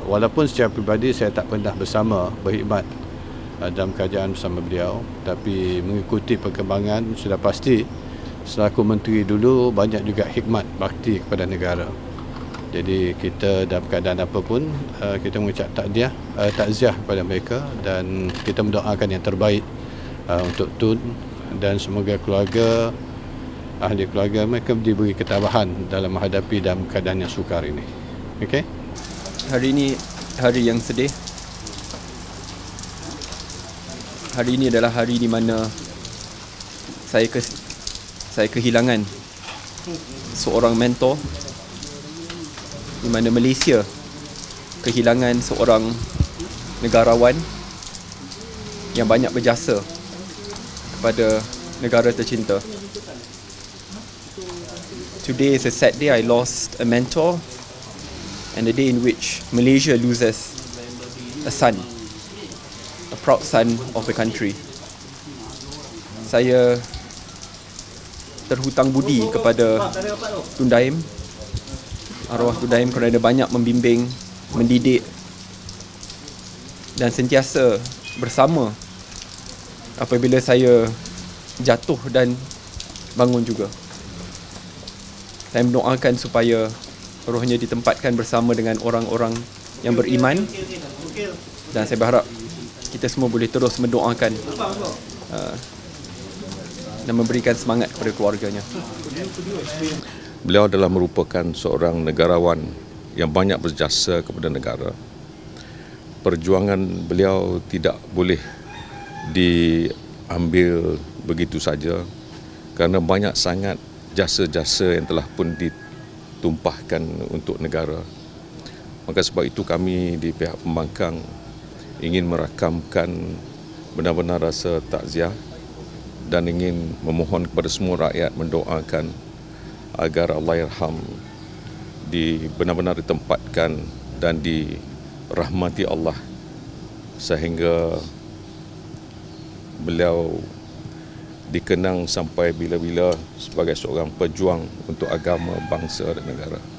Walaupun secara pribadi saya tak pernah bersama berkhidmat dalam kerajaan bersama beliau, tapi mengikuti perkembangan sudah pasti selaku menteri dulu banyak juga hikmat bakti kepada negara. Jadi kita dalam keadaan apa pun kita mengucap takziah kepada mereka dan kita mendoakan yang terbaik untuk Tun dan semoga keluarga, ahli keluarga mereka diberi ketabahan dalam menghadapi dalam keadaan yang sukar ini. Okey? Hari ini hari yang sedih. Hari ini adalah hari di mana saya kehilangan seorang mentor, di mana Malaysia kehilangan seorang negarawan yang banyak berjasa kepada negara tercinta. Today is a sad day. I lost a mentor and a day in which Malaysia loses a son, a proud son of the country. Saya terhutang budi kepada Tun Daim, arwah Tun Daim, kerana banyak membimbing, mendidik dan sentiasa bersama apabila saya jatuh dan bangun juga. Saya mendoakan supaya rohnya ditempatkan bersama dengan orang-orang yang beriman, dan saya berharap kita semua boleh terus mendoakan dan memberikan semangat kepada keluarganya. Beliau adalah merupakan seorang negarawan yang banyak berjasa kepada negara. Perjuangan beliau tidak boleh diambil begitu saja kerana banyak sangat jasa-jasa yang telah pun ditumpahkan untuk negara. Maka sebab itu kami di pihak pembangkang ingin merakamkan benar-benar rasa takziah dan ingin memohon kepada semua rakyat mendoakan agar Allahyarham benar-benar ditempatkan dan dirahmati Allah sehingga beliau dikenang sampai bila-bila sebagai seorang pejuang untuk agama, bangsa dan negara.